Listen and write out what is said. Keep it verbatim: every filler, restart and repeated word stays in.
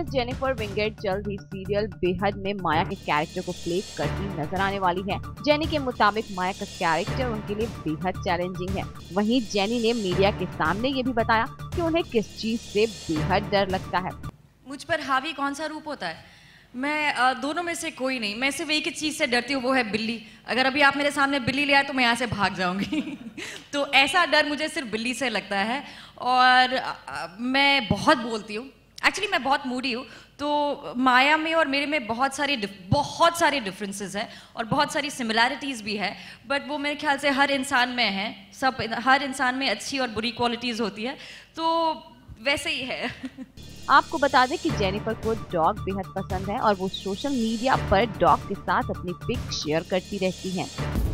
Actress Jennifer Winget जल्द ही serial बेहद में माया के कैरेक्टर को प्ले करती नजर आने वाली है। जेनी के मुताबिक माया का कैरेक्टर उनके लिए बेहद चैलेंजिंग है। वहीं जेनी ने मीडिया के सामने ये भी बताया कि उन्हें किस चीज से बेहद डर लगता है। मुझ पर हावी कौन सा रूप होता है? मैं आ, दोनों में से कोई नहीं। मैं सिर्फ एक ही चीज़ से डरती हूँ, वो है बिल्ली। अगर अभी आप मेरे सामने बिल्ली ले आए तो मैं यहाँ से भाग जाऊँगी तो ऐसा डर मुझे सिर्फ बिल्ली से लगता है। और आ, मैं बहुत बोलती हूँ, एक्चुअली मैं बहुत मूडी हूँ। तो माया में और मेरे में बहुत सारी बहुत सारे डिफरेंसेस हैं और बहुत सारी सिमिलैरिटीज़ भी है, बट वो मेरे ख्याल से हर इंसान में है। सब हर इंसान में अच्छी और बुरी क्वालिटीज़ होती है, तो वैसे ही है आपको बता दें कि जेनिफर को डॉग बेहद पसंद है और वो सोशल मीडिया पर डॉग के साथ अपनी पिक शेयर करती रहती हैं।